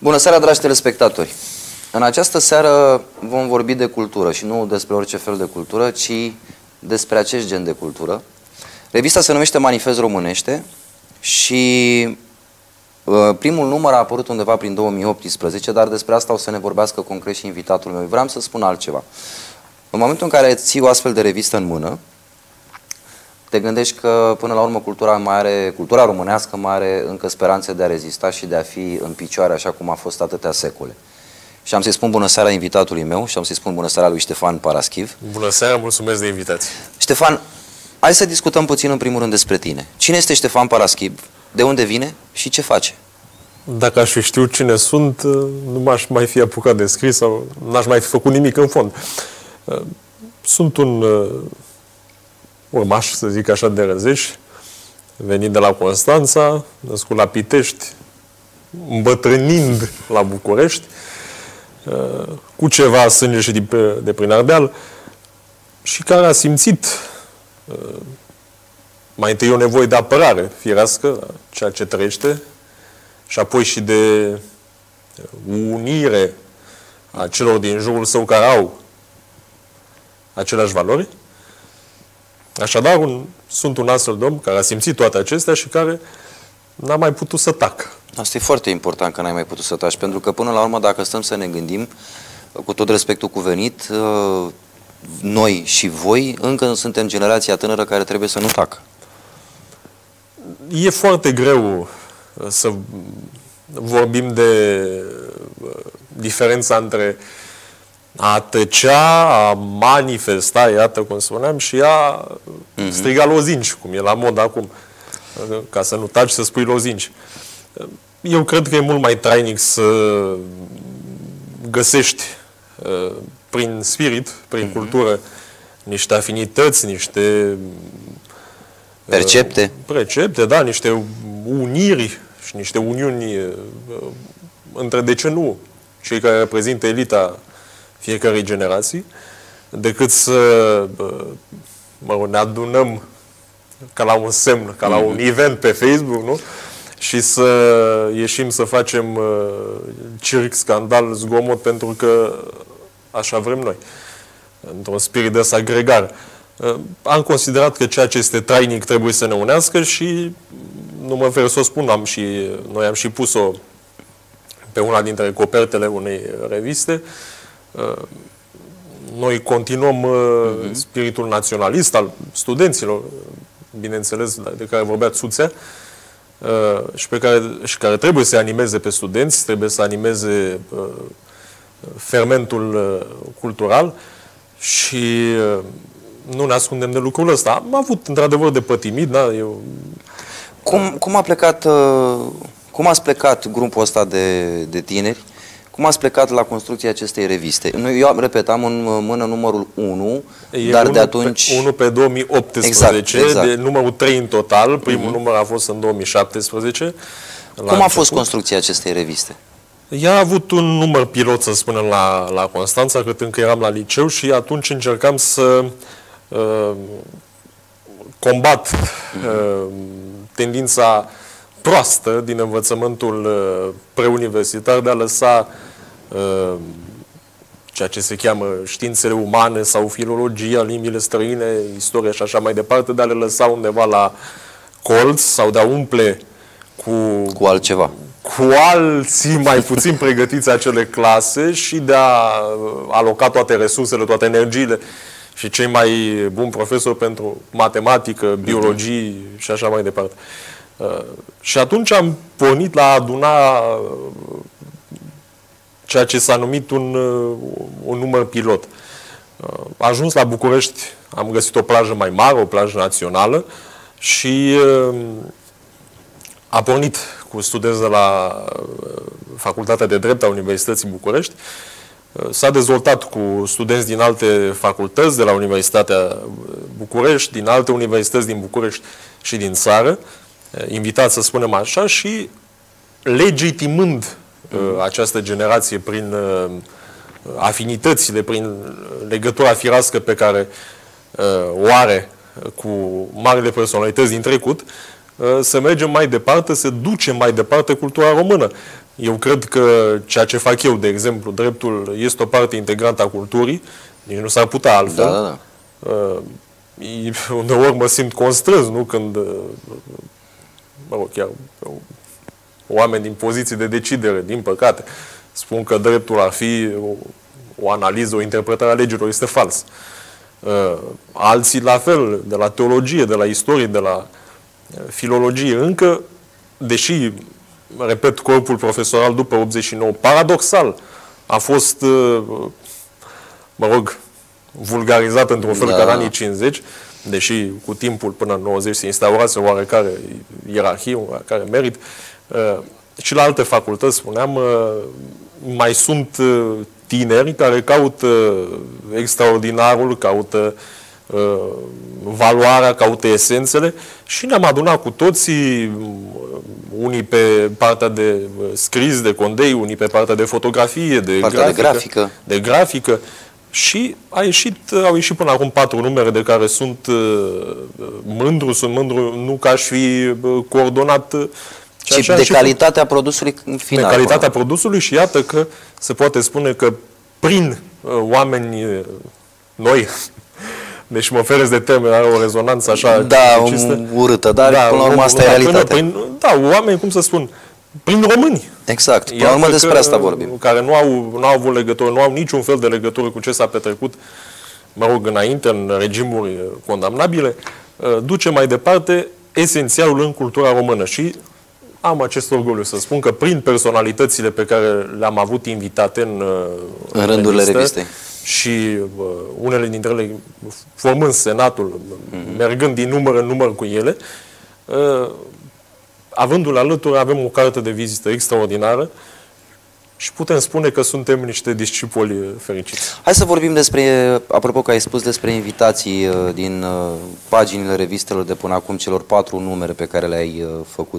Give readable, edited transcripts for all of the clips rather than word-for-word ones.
Bună seara, dragi telespectatori! În această seară vom vorbi de cultură și nu despre orice fel de cultură, ci despre acest gen de cultură. Revista se numește Manifest Românește și primul număr a apărut undeva prin 2018, dar despre asta o să ne vorbească concret și invitatul meu. Vreau să spun altceva. În momentul în care ții o astfel de revistă în mână, te gândești că până la urmă cultura românească mai are încă speranțe de a rezista și de a fi în picioare așa cum a fost atâtea secole. Și am să-i spun bună seara invitatului meu și am să-i spun bună seara lui Ștefan Paraschiv. Bună seara, mulțumesc de invitație. Ștefan, hai să discutăm puțin în primul rând despre tine. Cine este Ștefan Paraschiv? De unde vine și ce face? Dacă aș fi știut cine sunt, nu m-aș mai fi apucat de scris sau n-aș mai fi făcut nimic în fond. Sunt un urmaș, să zic așa, de Răzeș, venit de la Constanța, născut la Pitești, îmbătrânind la București, cu ceva sânge și de prin Ardeal, și care a simțit mai întâi o nevoie de apărare firească, ceea ce trăiește, și apoi și de unire a celor din jurul său care au aceleași valori. Așadar, sunt un astfel de om care a simțit toate acestea și care n-a mai putut să tacă. Asta e foarte important, că n-ai mai putut să taci, pentru că până la urmă, dacă stăm să ne gândim, cu tot respectul cuvenit, noi și voi încă suntem generația tânără care trebuie să nu tacă. E foarte greu să vorbim de diferența între a tăcea, a manifesta, iată cum spuneam, și a striga lozinci, cum e la mod acum. Ca să nu taci, să spui lozinci. Eu cred că e mult mai trainic să găsești prin spirit, prin cultură, niște afinități, niște precepte, da, niște uniri și niște uniuni între, de ce nu, cei care reprezintă elita fiecarei generații, decât să ne adunăm ca la un semn, ca la un event pe Facebook, nu? Și să ieșim să facem circ, scandal, zgomot, pentru că așa vrem noi, într-un spirit de agregare. Am considerat că ceea ce este trainic trebuie să ne unească și nu mă fer să o spun, noi am și pus-o pe una dintre copertele unei reviste. Noi continuăm spiritul naționalist al studenților, bineînțeles, de care vorbea Țuțea, și care trebuie să animeze pe studenți, trebuie să animeze fermentul cultural și nu ne ascundem de lucrul ăsta. Am avut, într-adevăr, de pătimit, da? Cum ați plecat grupul ăsta de tineri? Cum ați plecat la construcția acestei reviste? Eu, repet, am în mână numărul 1, dar de atunci... 1 pe 2018, exact. De numărul 3 în total. Primul număr a fost în 2017. Cum a fost construcția acestei reviste? Ea a avut un număr pilot, să spunem, la Constanța, cât încă eram la liceu, și atunci încercam să combat tendința proastă din învățământul preuniversitar de a lăsa ceea ce se cheamă științele umane sau filologia, limbile străine, istoria și așa mai departe, de a le lăsa undeva la colț sau de a umple cu altceva, cu alții mai puțin pregătiți acele clase și de a aloca toate resursele, toate energiile și cei mai buni profesori pentru matematică, biologii și așa mai departe. Și atunci am pornit la a aduna ceea ce s-a numit un număr pilot. Ajuns la București, am găsit o plajă mai mare, o plajă națională, și a pornit cu studenți de la Facultatea de Drept a Universității București. S-a dezvoltat cu studenți din alte facultăți, de la Universitatea București, din alte universități din București și din țară, invitați, să spunem așa, și legitimând această generație prin afinitățile, prin legătura firească pe care o are cu marile personalități din trecut, să mergem mai departe, să ducem mai departe cultura română. Eu cred că ceea ce fac eu, de exemplu, dreptul este o parte integrantă a culturii, nici nu s-ar putea altfel. Da. Uneori mă simt constrâns, nu? Când, mă rog, chiar oameni din poziții de decidere, din păcate, spun că dreptul ar fi o analiză, o interpretare a legilor, este fals. Alții la fel, de la teologie, de la istorie, de la filologie, încă, deși, repet, corpul profesoral după 89, paradoxal, a fost, mă rog, vulgarizat într-un fel ca în anii 50, deși cu timpul până în 90 se instaurase oarecare ierarhie, oarecare merit. Și la alte facultăți, spuneam, mai sunt tineri care caută extraordinarul, caută valoarea, caută esențele și ne-am adunat cu toții, unii pe partea de scris, de condei, unii pe partea de fotografie, de grafică. Și au ieșit până acum 4 numere de care sunt mândru, nu că aș fi coordonat, ci de calitatea produsului în final. De calitatea produsului și iată că se poate spune că prin oameni noi, deci mă oferesc de termen, are o rezonanță așa urâtă, dar până la urmă asta e realitatea. Oameni, cum să spun, prin români. Exact, până la urmă despre asta vorbim. Care nu au avut legătură, nu au niciun fel de legătură cu ce s-a petrecut, mă rog, înainte, în regimuri condamnabile, duce mai departe esențialul în cultura română. Și am acest orgoliu să spun că prin personalitățile pe care le-am avut invitate în rândurile revistei și unele dintre ele formând senatul, mergând din număr în număr cu ele, avându-le alături, avem o carte de vizită extraordinară și putem spune că suntem niște discipoli fericiți. Hai să vorbim despre, apropo că ai spus despre invitații din paginile revistelor de până acum, celor 4 numere pe care le-ai făcut.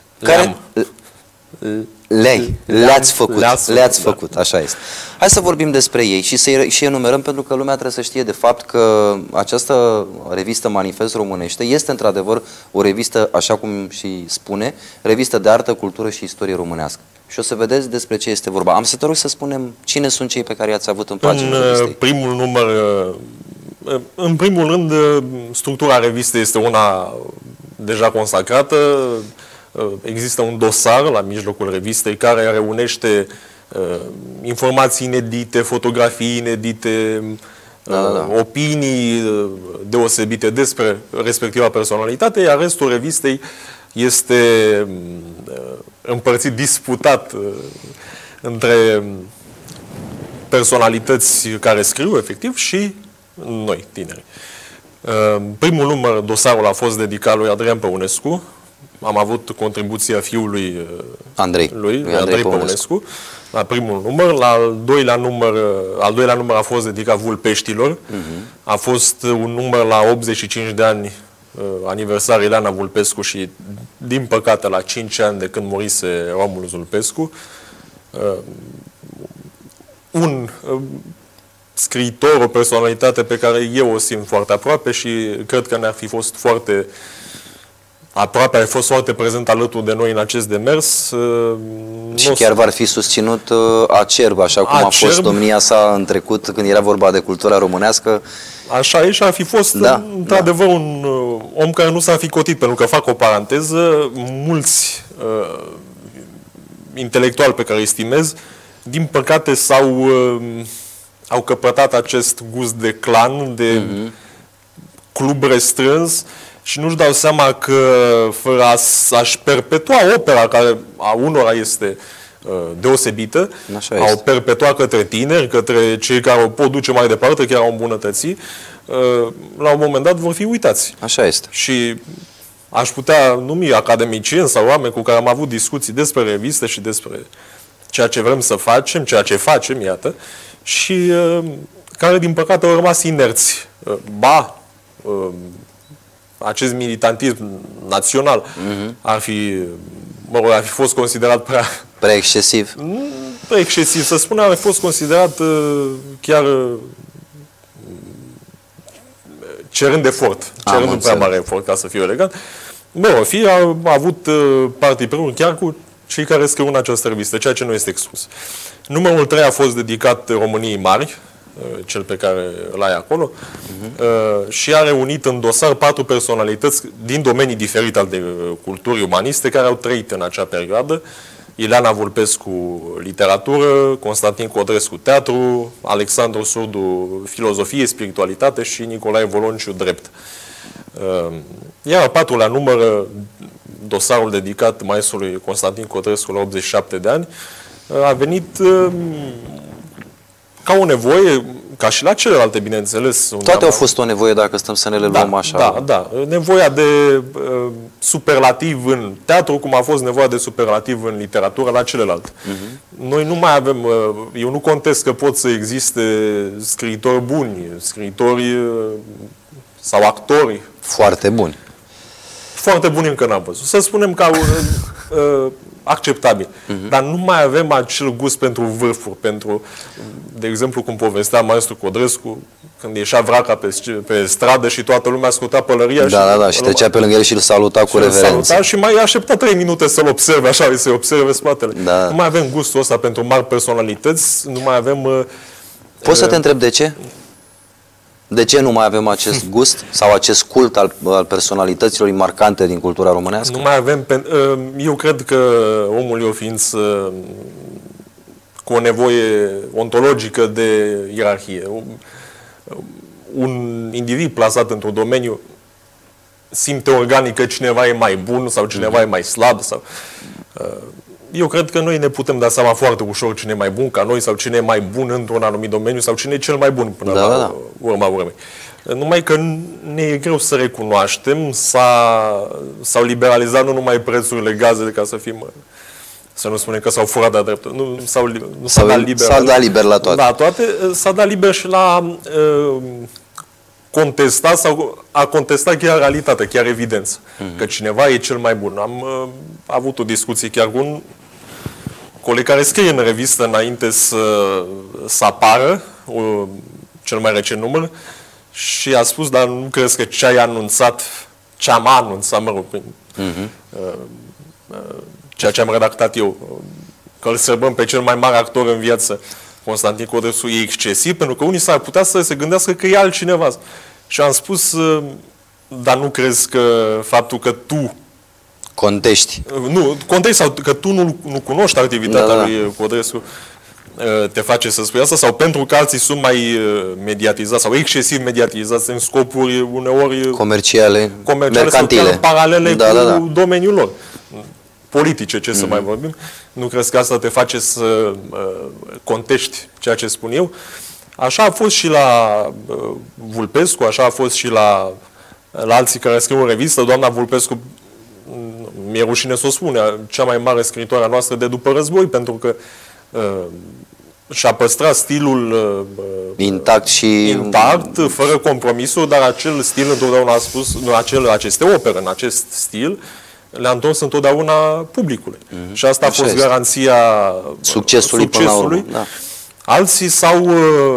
Le-ați făcut, așa este. Hai să vorbim despre ei și enumerăm, pentru că lumea trebuie să știe de fapt că această revistă Manifest Românește este într-adevăr o revistă, așa cum și spune, revistă de artă, cultură și istorie românească. Și o să vedeți despre ce este vorba. Am să te rog să spunem cine sunt cei pe care i-ați avut în paginile revistei. Primul număr, în primul rând, structura revistei este una deja consacrată. Există un dosar la mijlocul revistei care reunește informații inedite, fotografii inedite, opinii deosebite despre respectiva personalitate, iar restul revistei este împărțit, disputat între personalități care scriu efectiv și noi, tineri. Primul număr, dosarul a fost dedicat lui Adrian Păunescu. Am avut contribuția fiului Andrei Păunescu la primul număr. La al doilea număr a fost dedicat Vulpeștilor. A fost un număr la 85 de ani aniversar Ileana Vulpescu și, din păcate, la 5 ani de când murise Romulus Vulpescu. Un scriitor, o personalitate pe care eu o simt foarte aproape și cred că ne-ar fi fost foarte aproape, a fost foarte prezent alături de noi în acest demers. Și chiar v-ar fi susținut acerb, așa cum a fost domnia sa în trecut, când era vorba de cultura românească. Așa e și ar fi fost, într-adevăr, un om care nu s-ar fi cotit, pentru că, fac o paranteză, mulți intelectuali pe care îi estimez, din păcate au căpătat acest gust de clan, de club restrâns, și nu-și dau seama că, fără a-și perpetua opera, care a unora este deosebită, au perpetua către tineri, către cei care o pot duce mai departe, chiar au îmbunătăți, la un moment dat vor fi uitați. Așa este. Și aș putea numi academicieni sau oameni cu care am avut discuții despre reviste și despre ceea ce vrem să facem, ceea ce facem, iată, și care, din păcate, au rămas inerți. Acest militantism național ar fi fost considerat prea excesiv. Prea excesiv, să spun, ar fi fost considerat chiar cerând efort, cerând un prea mare efort, ca să fiu elegant. A avut partii chiar cu cei care scriu în această revistă, ceea ce nu este exclus. Numărul 3 a fost dedicat României Mari, cel pe care îl ai acolo, și a reunit în dosar 4 personalități din domenii diferite ale culturii umaniste care au trăit în acea perioadă. Ileana Vulpescu, literatură, Constantin Codrescu, teatru, Alexandru Surdu, filozofie, spiritualitate și Nicolae Volonciu, drept. Iar a 4-lea numără dosarul dedicat maestrului Constantin Codrescu la 87 de ani, a venit ca o nevoie, ca și la celelalte, bineînțeles. Toate au fost o nevoie, dacă stăm să ne le luăm așa. Da. Nevoia de superlativ în teatru, cum a fost nevoia de superlativ în literatură la celălalt. Noi nu mai avem, eu nu contest că pot să existe scriitori buni, scriitori sau actori. Foarte buni. Foarte buni încă n-am văzut. Să spunem că acceptabil. Dar nu mai avem acel gust pentru vârfuri, pentru, de exemplu, cum povestea maestru Codrescu, când ieșea vraca pe stradă și toată lumea asculta pălăria. Și trecea pe lângă el și îl saluta cu reverență. Și mai aștepta 3 minute să-l observe, așa, să-i observe spatele. Da. Nu mai avem gustul ăsta pentru mari personalități, nu mai avem... Poți să te întreb de ce? De ce nu mai avem acest gust sau acest cult al personalităților marcante din cultura românească? Nu mai avem... Eu cred că omul e o ființă cu o nevoie ontologică de ierarhie. Un individ plasat într-un domeniu simte organic că cineva e mai bun sau cineva e mai slab. Eu cred că noi ne putem da seama foarte ușor cine e mai bun ca noi sau cine e mai bun într-un anumit domeniu sau cine e cel mai bun până la urma urmei. Numai că ne e greu să recunoaștem, s-au liberalizat nu numai prețurile gazelor, ca să fim, să nu spunem că s-au furat de-a dreptul. Nu s-a dat liber. S-a dat liber la toate. Da, toate. S-a dat liber și la contesta sau a contesta chiar realitatea, chiar evidență. Că cineva e cel mai bun. Am avut o discuție chiar cu un coleg care scrie în revistă înainte să apară cel mai recent număr și a spus, dar nu crezi că ce am anunțat, mă rog, ceea ce am redactat eu, că îl sărbăm pe cel mai mare actor în viață, Constantin Codrescu, e excesiv, pentru că unii s-ar putea să se gândească că e altcineva. Și am spus, dar nu crezi că faptul că tu contești. Nu, contești sau că tu nu cunoști activitatea lui Codrescu te face să spui asta, sau pentru că alții sunt mai mediatizați sau excesiv mediatizați în scopuri uneori comerciale mercantile, sau paralele cu domeniul lor. Politice, ce să mai vorbim. Nu crezi că asta te face să contești ceea ce spun eu? Așa a fost și la Vulpescu, așa a fost și la alții care scriu în revistă. Doamna Vulpescu, mi-e rușine să o spune, cea mai mare scriitoare a noastră de după război, pentru că și-a păstrat stilul intact, fără compromisuri, dar acel stil, întotdeauna a spus, aceste opere, în acest stil, le-a întors întotdeauna publicului. Și asta a fost garanția succesului. Până la urmă. Da. Alții s-au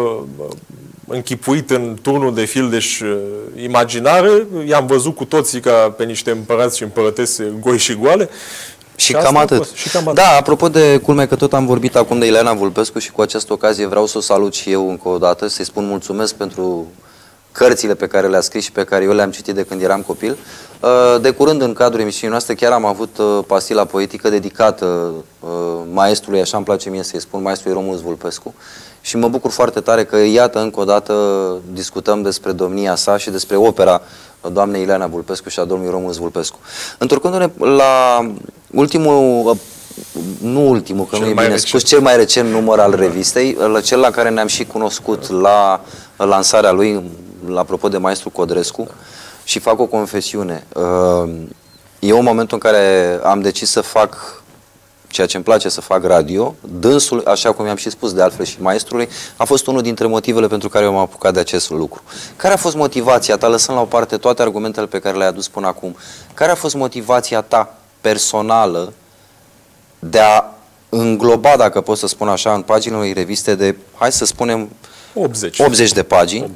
închipuit în turnul de fildeș imaginare, i-am văzut cu toții ca pe niște împărați și împărătese goi și goale. Și cam atât. Da, apropo de culme că tot am vorbit acum de Ileana Vulpescu și cu această ocazie vreau să o salut și eu încă o dată, să-i spun mulțumesc pentru cărțile pe care le-a scris și pe care eu le-am citit de când eram copil. De curând, în cadrul emisiunii noastre, chiar am avut pastila poetică dedicată maestrului, așa îmi place mie să-i spun, maestrului Romulus Vulpescu. Și mă bucur foarte tare că, iată, încă o dată discutăm despre domnia sa și despre opera doamnei Ileana Vulpescu și a domnului Romulus Vulpescu. Întorcându-ne la ultimul, nu ultimul, că nu e bine spus, cel mai recent număr al revistei, cel la care ne-am și cunoscut la lansarea lui, apropo de maestru Codrescu, și fac o confesiune. Eu, în momentul în care am decis să fac ceea ce îmi place să fac radio, dânsul, așa cum i-am și spus de altfel și maestrului, a fost unul dintre motivele pentru care eu m-am apucat de acest lucru. Care a fost motivația ta, lăsând la o parte toate argumentele pe care le-ai adus până acum, care a fost motivația ta personală de a îngloba, dacă pot să spun așa, în paginile unei reviste de, hai să spunem, 80 de pagini,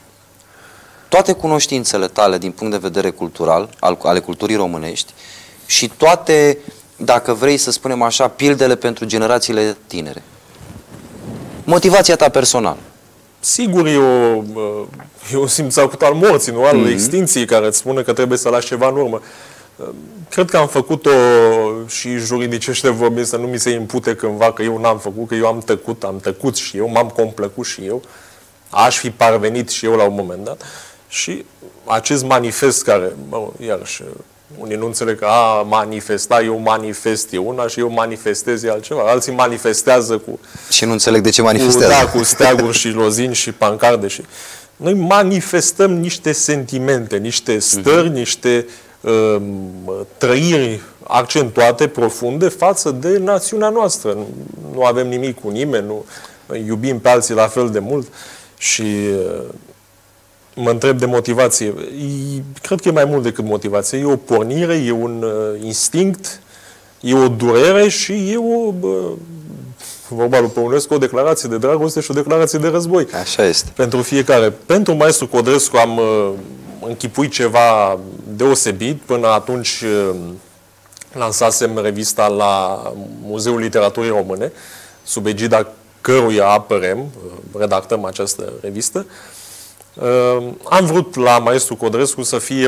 toate cunoștințele tale din punct de vedere cultural, ale culturii românești și toate dacă vrei să spunem așa, pildele pentru generațiile tinere. Motivația ta personală. Sigur, e un simțacut al morții, nu al extinției, care îți spune că trebuie să lași ceva în urmă. Cred că am făcut-o și juridicește vorbind, să nu mi se impute cândva că eu n-am făcut, că eu am tăcut și eu, m-am complăcut și eu, aș fi parvenit și eu la un moment dat. Și acest manifest care, iarăși, unii nu înțeleg că a manifesta, eu manifest e una și eu manifestez e altceva. Alții manifestează cu... Și nu înțeleg de ce manifestează. Cu steaguri și lozini și pancarde. Și... Noi manifestăm niște sentimente, niște stări, niște trăiri accentuate, profunde, față de națiunea noastră. Nu avem nimic cu nimeni, nu iubim pe alții la fel de mult și... Mă întreb de motivație. Cred că e mai mult decât motivație. E o pornire, e un instinct, e o durere și e vorba lui Păunescu, o declarație de dragoste și o declarație de război. Așa este. Pentru fiecare. Pentru maestru Codrescu am închipuit ceva deosebit. Până atunci lansasem revista la Muzeul Literaturii Române, sub egida căruia apărăm, redactăm această revistă. Am vrut la maestru Codrescu să fie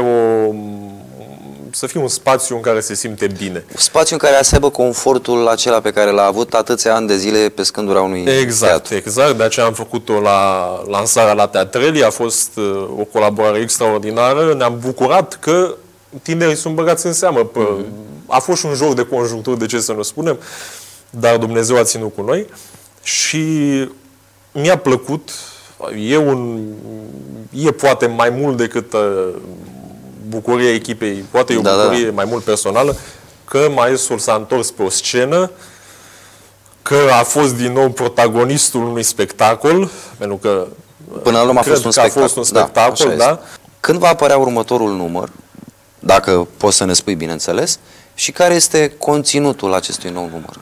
un spațiu în care se simte bine. Un spațiu în care să aibă confortul acela pe care l-a avut atâția ani de zile pe scândura unui teatru. Exact. De aceea am făcut-o la lansarea la Teatrelii. A fost o colaborare extraordinară. Ne-am bucurat că tinerii sunt băgați în seamă. A fost și un joc de conjuncturi, de ce să nu spunem, dar Dumnezeu a ținut cu noi și mi-a plăcut. E poate mai mult decât bucuria echipei, poate e o bucurie mai mult personală, că maestrul s-a întors pe o scenă, că a fost din nou protagonistul unui spectacol, pentru că până la urmă a fost un spectacol. Da. Când va apărea următorul număr, dacă poți să ne spui, bineînțeles, și care este conținutul acestui nou număr?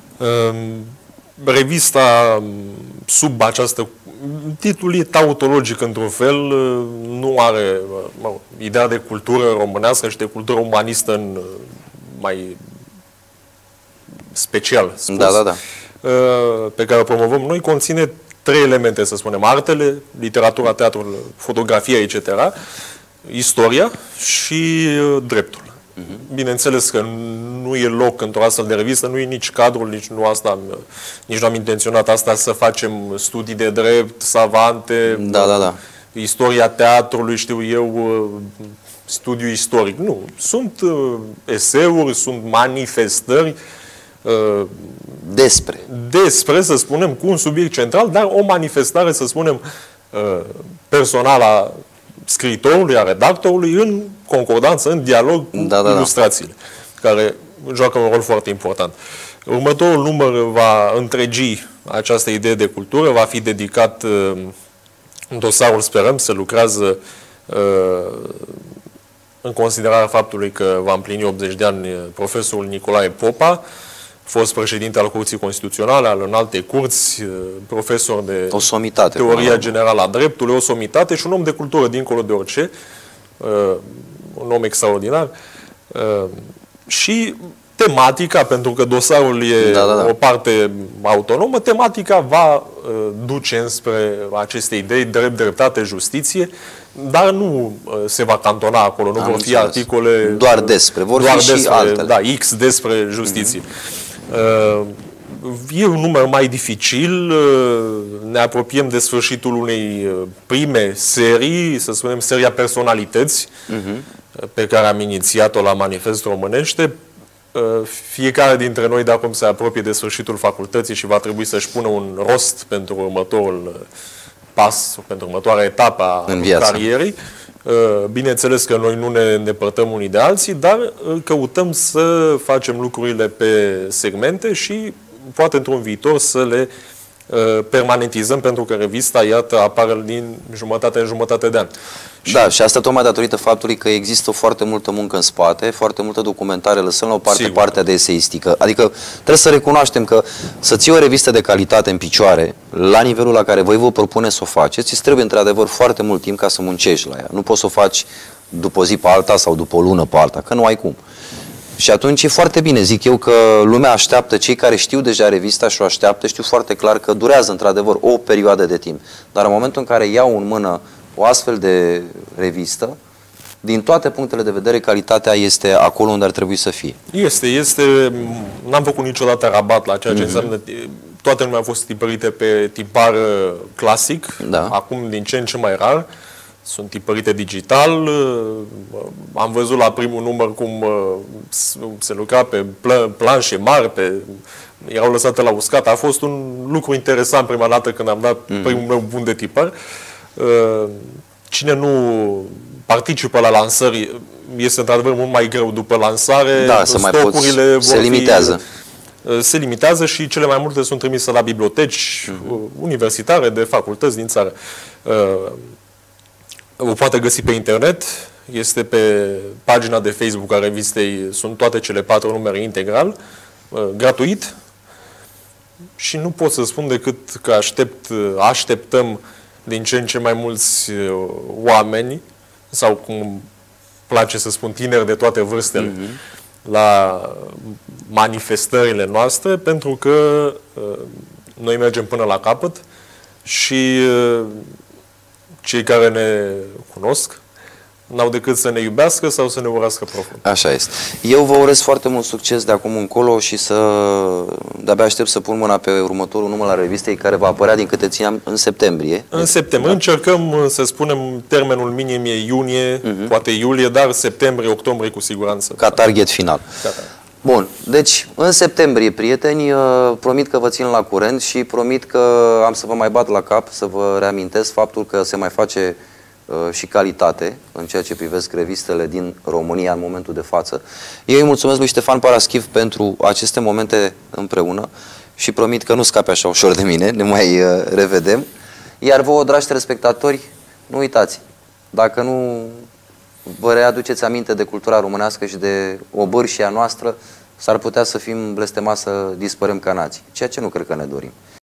Revista sub această... Titlul e tautologic într-un fel, nu are ideea de cultură românească și de cultură umanistă în mai special spus, pe care o promovăm noi, conține 3 elemente, să spunem: artele, literatura, teatrul, fotografia, etc., istoria și dreptul. Bineînțeles că nu e loc într-o astfel de revistă, nu e nici cadrul, nici nu am intenționat asta, să facem studii de drept, savante, istoria teatrului, știu eu, studiu istoric. Nu. Sunt eseuri, sunt manifestări despre, să spunem, cu un subiect central, dar o manifestare, să spunem, personală a scriitorului, a redactorului, în concordanță, în dialog cu ilustrațiile, care joacă un rol foarte important. Următorul număr va întregi această idee de cultură, va fi dedicat în dosarul, sperăm, se lucrează în considerarea faptului că va împlini 80 de ani profesorul Nicolae Popa, fost președinte al Curții Constituționale, al înalte curți, profesor de teoria generală a dreptului, o somitate și un om de cultură dincolo de orice, un om extraordinar. Și tematica, pentru că dosarul e o parte autonomă, tematica va duce înspre aceste idei, drept, dreptate, justiție, dar nu se va cantona acolo, nu vor fi articole... Doar despre, vor fi și altele. Da, X despre justiție. E un număr mai dificil, ne apropiem de sfârșitul unei prime serii, să spunem seria personalități, pe care am inițiat-o la Manifest Românește. Fiecare dintre noi, de acum se apropie de sfârșitul facultății și va trebui să-și pună un rost pentru următorul pas, pentru următoarea etapă a carierei. Bineînțeles că noi nu ne îndepărtăm unii de alții, dar căutăm să facem lucrurile pe segmente și poate într-un viitor să le permanentizăm, pentru că revista, iată, apare din jumătate în jumătate de an. Da, și asta tocmai datorită faptului că există foarte multă muncă în spate, foarte multă documentare, lăsăm la o parte partea de eseistică. Adică trebuie să recunoaștem că să ții o revistă de calitate în picioare, la nivelul la care voi vă propune să o faceți, îți trebuie într-adevăr foarte mult timp ca să muncești la ea. Nu poți să o faci după o zi pe alta sau după o lună pe alta, că nu ai cum. Și atunci e foarte bine, zic eu, că lumea așteaptă, cei care știu deja revista și o așteaptă, știu foarte clar că durează într-adevăr o perioadă de timp. Dar în momentul în care iau în mână o astfel de revistă, din toate punctele de vedere, calitatea este acolo unde ar trebui să fie. N-am făcut niciodată rabat la ceea ce înseamnă, toate lumea au fost tipărite pe tipar clasic, acum din ce în ce mai rar. Sunt tipărite digital. Am văzut la primul număr cum se lucra pe planșe mari, erau lăsate la uscat. A fost un lucru interesant prima dată când am dat primul meu bun de tipar. Cine nu participă la lansări, este într-adevăr mult mai greu după lansare. Stocurile se limitează. Se limitează și cele mai multe sunt trimise la biblioteci universitare de facultăți din țară. O poate găsi pe internet, este pe pagina de Facebook a revistei, sunt toate cele 4 numere integral, gratuit, și nu pot să spun decât că așteptăm din ce în ce mai mulți oameni, sau cum place să spun, tineri de toate vârstele, la manifestările noastre, pentru că noi mergem până la capăt și cei care ne cunosc n-au decât să ne iubească sau să ne urască profund. Așa este. Eu vă urez foarte mult succes de acum încolo și de-abia aștept să pun mâna pe următorul număr al revistei, care va apărea, din câte țineam, în septembrie. În septembrie. Încercăm să spunem, termenul minim e iunie, poate iulie, dar septembrie, octombrie cu siguranță. Ca target final. Bun, deci în septembrie, prieteni, promit că vă țin la curent și promit că am să vă mai bat la cap, să vă reamintesc faptul că se mai face și calitate în ceea ce privesc revistele din România în momentul de față. Eu îi mulțumesc lui Ștefan Paraschiv pentru aceste momente împreună și promit că nu scape așa ușor de mine, ne mai revedem. Iar vouă, dragi telespectatori, nu uitați, dacă nu vă readuceți aminte de cultura românească și de obârșia noastră, s-ar putea să fim blestemați să dispărăm ca nație, ceea ce nu cred că ne dorim.